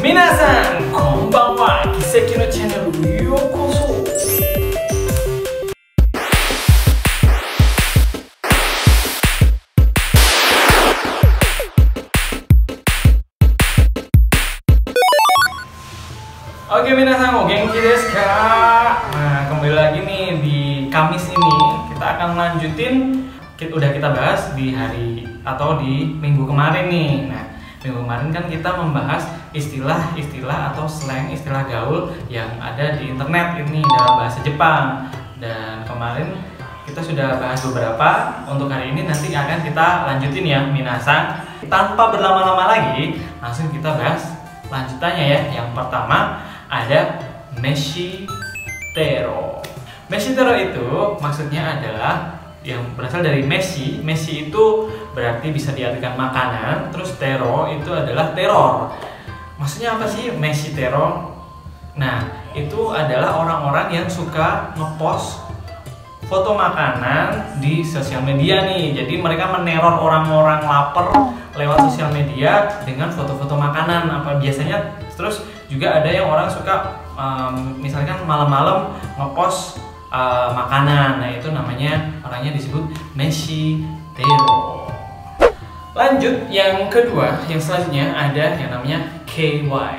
Minasan, konbanwa, Kiseki no Channel yokoso. Oke, minasan, o genki desu ka? Nah, kembali lagi nih di Kamis ini kita akan lanjutin udah kita bahas di hari atau di minggu kemarin nih. Nah, minggu kemarin kan kita membahas istilah-istilah atau slang, istilah gaul yang ada di internet ini dalam bahasa Jepang. Dan kemarin kita sudah bahas beberapa. Untuk hari ini nanti akan kita lanjutin ya, minasan. Tanpa berlama-lama lagi, langsung kita bahas lanjutannya ya. Yang pertama ada meshitero. Meshitero itu maksudnya adalah yang berasal dari meshi. Meshi itu berarti bisa diartikan makanan, terus tero itu adalah teror. Maksudnya apa sih meshitero? Nah, itu adalah orang-orang yang suka ngepost foto makanan di sosial media nih. Jadi mereka meneror orang-orang lapar lewat sosial media dengan foto-foto makanan. Apa biasanya terus juga ada yang orang suka misalkan malam-malam ngepost makanan. Nah, itu namanya orangnya disebut meshitero. Lanjut yang kedua, yang selanjutnya ada yang namanya KY.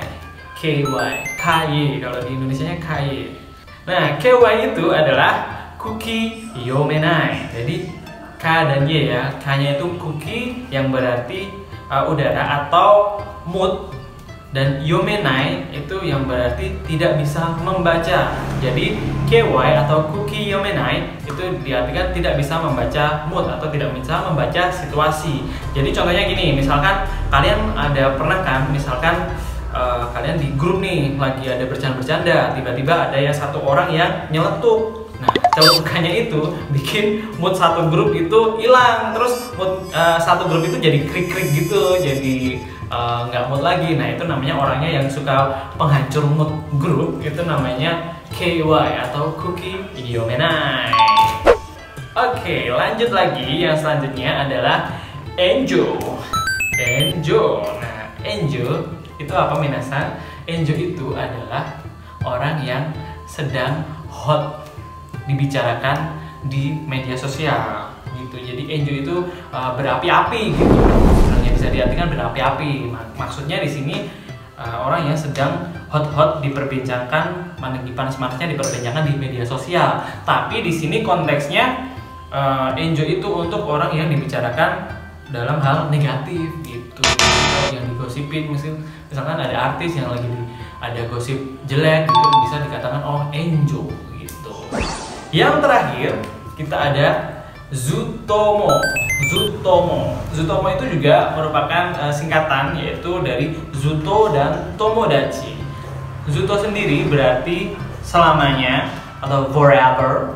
KY kalau di Indonesianya KY. Nah, KY itu adalah kuki yomenai. Jadi K dan Y ya. K-nya itu kuki yang berarti udara atau mood, dan yomenai itu yang berarti tidak bisa membaca. Jadi KY atau kuki yomenai itu diartikan tidak bisa membaca mood atau tidak bisa membaca situasi. Jadi contohnya gini, misalkan kalian ada pernah kan, misalkan kalian di grup nih lagi ada bercanda-bercanda, tiba-tiba ada yang satu orang yang nyeletuk. Nah, celetukannya itu bikin mood satu grup itu hilang, terus mood satu grup itu jadi krik-krik gitu, jadi nggak mood lagi. Nah, itu namanya orangnya yang suka penghancur mood grup, itu namanya KY atau kuki yomenai. Oke, lanjut lagi. Yang selanjutnya adalah enjo. Nah, enjo itu apa minasan? Enjo itu adalah orang yang sedang hot dibicarakan di media sosial gitu. Jadi enjo itu berapi-api gitu. Sebenarnya bisa diartikan berapi-api. Maksudnya di sini orang yang sedang hot-hot diperbincangkan, lagi panas-panasnya diperbincangkan di media sosial. Tapi di sini konteksnya enjo itu untuk orang yang dibicarakan dalam hal negatif gitu. Yang digosipin, misalkan ada artis yang lagi ada gosip jelek gitu, bisa dikatakan oh enjo gitu. Yang terakhir kita ada zutomo. Zutomo itu juga merupakan singkatan, yaitu dari zuto dan tomodachi. Zuto sendiri berarti selamanya atau forever.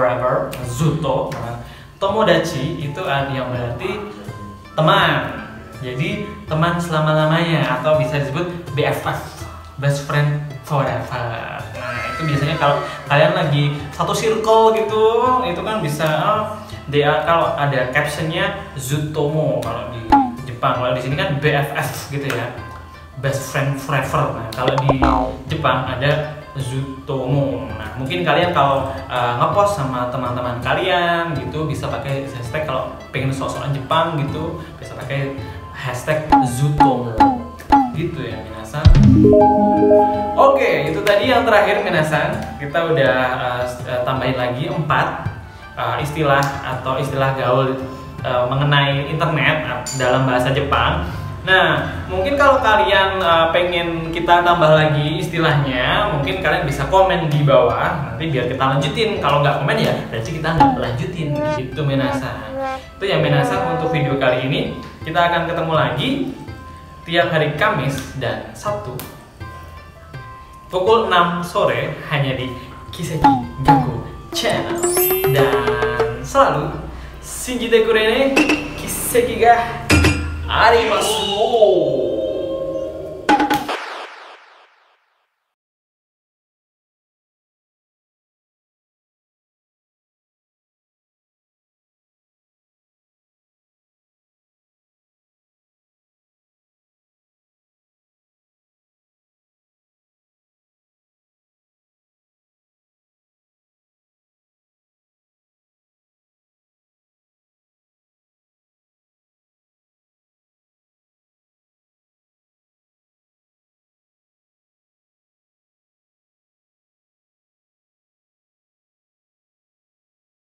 Zuto. Tomodachi itu yang berarti teman. Jadi teman selama-lamanya atau bisa disebut BFF, best friend forever. Nah, itu biasanya kalau kalian lagi satu circle gitu, itu kan bisa kalau ada captionnya Zutomo kalau di Jepang. Kalau di sini kan BFF gitu ya, best friend forever. Nah, kalau di Jepang ada Zutomo. Nah, mungkin kalian kalau ngepost sama teman-teman kalian gitu bisa pakai hashtag, kalau pengen sok-sokan Jepang gitu bisa pakai hashtag Zutomo gitu ya minasan. Oke, itu tadi yang terakhir minasan. Kita udah tambahin lagi 4 istilah atau istilah gaul mengenai internet dalam bahasa Jepang. Nah, mungkin kalau kalian pengen kita tambah lagi istilahnya, mungkin kalian bisa komen di bawah. Nanti biar kita lanjutin. Kalau nggak komen ya berarti kita nggak lanjutin gitu minasan. Itu yang minasan untuk video kali ini. Kita akan ketemu lagi tiap hari Kamis dan Sabtu pukul 6 sore hanya di Kiseki Gaku Channel. Dan selalu shinjite kurene, Kiseki ga arimasu.